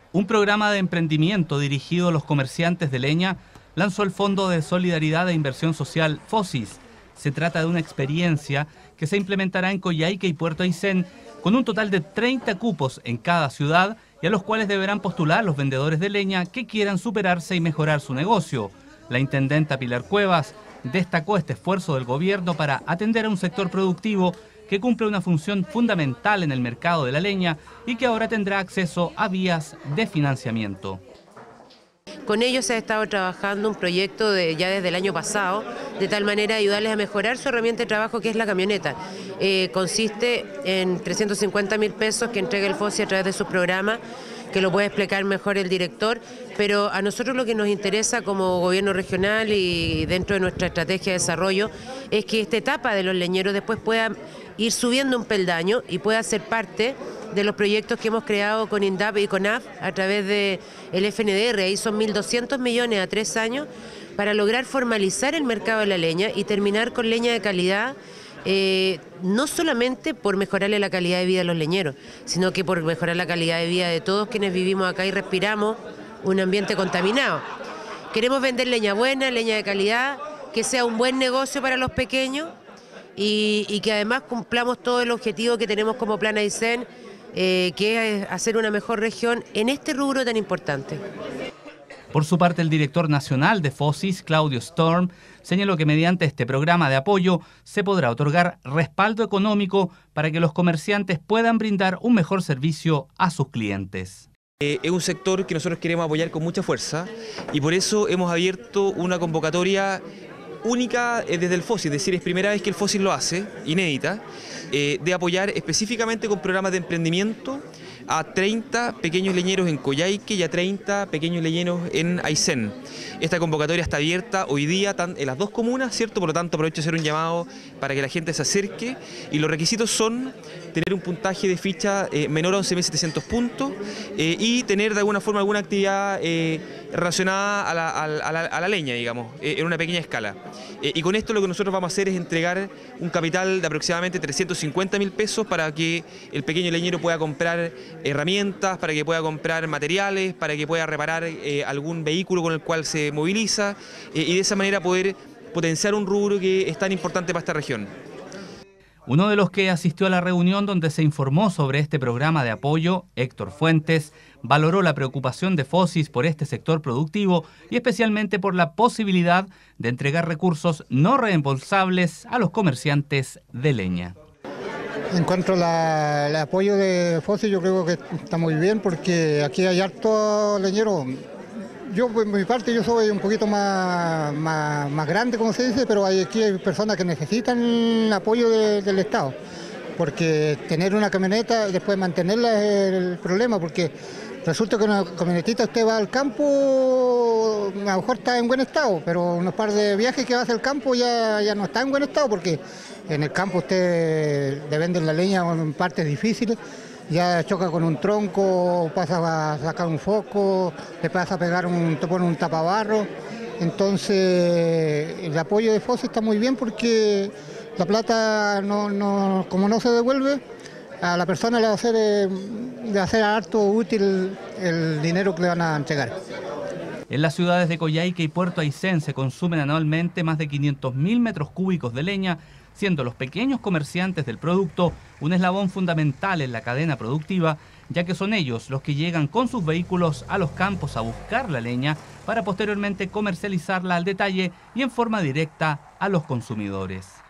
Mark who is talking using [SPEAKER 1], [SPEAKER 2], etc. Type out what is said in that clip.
[SPEAKER 1] Un programa de emprendimiento dirigido a los comerciantes de leña lanzó el Fondo de Solidaridad e Inversión Social FOSIS. Se trata de una experiencia que se implementará en Coyhaique y Puerto Aysén con un total de 30 cupos en cada ciudad y a los cuales deberán postular los vendedores de leña que quieran superarse y mejorar su negocio. La intendenta Pilar Cuevas destacó este esfuerzo del gobierno para atender a un sector productivo que cumple una función fundamental en el mercado de la leña y que ahora tendrá acceso a vías de financiamiento.
[SPEAKER 2] Con ellos se ha estado trabajando un proyecto ya desde el año pasado, de tal manera ayudarles a mejorar su herramienta de trabajo, que es la camioneta. Consiste en 350.000 pesos que entrega el FOSI a través de su programa, que lo puede explicar mejor el director, pero a nosotros lo que nos interesa como gobierno regional y dentro de nuestra estrategia de desarrollo es que esta etapa de los leñeros después pueda ir subiendo un peldaño y pueda ser parte de los proyectos que hemos creado con INDAP y CONAF a través del FNDR. Ahí son 1.200 millones a 3 años para lograr formalizar el mercado de la leña y terminar con leña de calidad, no solamente por mejorarle la calidad de vida a los leñeros, sino que por mejorar la calidad de vida de todos quienes vivimos acá y respiramos un ambiente contaminado. Queremos vender leña buena, leña de calidad, que sea un buen negocio para los pequeños y que además cumplamos todo el objetivo que tenemos como Plan Aysén, que es hacer una mejor región en este rubro tan importante.
[SPEAKER 1] Por su parte, el director nacional de FOSIS, Claudio Storm, señaló que mediante este programa de apoyo se podrá otorgar respaldo económico para que los comerciantes puedan brindar un mejor servicio a sus clientes.
[SPEAKER 3] Es un sector que nosotros queremos apoyar con mucha fuerza y por eso hemos abierto una convocatoria única desde el FOSIS, es decir, es primera vez que el FOSIS lo hace, inédita, de apoyar específicamente con programas de emprendimiento a 30 pequeños leñeros en Coyhaique y a 30 pequeños leñeros en Aysén. Esta convocatoria está abierta hoy día en las dos comunas, ¿cierto? Por lo tanto, aprovecho de hacer un llamado para que la gente se acerque y los requisitos son tener un puntaje de ficha menor a 11.700 puntos y tener de alguna forma alguna actividad relacionada a la leña, digamos, en una pequeña escala. Y con esto lo que nosotros vamos a hacer es entregar un capital de aproximadamente 350.000 pesos para que el pequeño leñero pueda comprar herramientas, para que pueda comprar materiales, para que pueda reparar algún vehículo con el cual se moviliza y de esa manera poder potenciar un rubro que es tan importante para esta región.
[SPEAKER 1] Uno de los que asistió a la reunión donde se informó sobre este programa de apoyo, Héctor Fuentes, valoró la preocupación de FOSIS por este sector productivo y especialmente por la posibilidad de entregar recursos no reembolsables a los comerciantes de leña.
[SPEAKER 4] En cuanto al apoyo de FOSIS, yo creo que está muy bien porque aquí hay harto leñero. Yo, por mi parte, yo soy un poquito más grande, como se dice, pero aquí hay personas que necesitan apoyo del Estado, porque tener una camioneta y después mantenerla es el problema, porque resulta que una camionetita usted va al campo, a lo mejor está en buen estado, pero unos par de viajes que va hacia el campo ya no está en buen estado, porque en el campo usted le venden la leña en partes difíciles, ya choca con un tronco, pasa a sacar un foco, le pasa a pegar te pone un tapabarro. Entonces el apoyo de FOSIS está muy bien porque la plata como no se devuelve, a la persona le va a ser harto útil el dinero que le van a entregar.
[SPEAKER 1] En las ciudades de Coyhaique y Puerto Aysén se consumen anualmente más de 500.000 metros cúbicos de leña, siendo los pequeños comerciantes del producto un eslabón fundamental en la cadena productiva, ya que son ellos los que llegan con sus vehículos a los campos a buscar la leña para posteriormente comercializarla al detalle y en forma directa a los consumidores.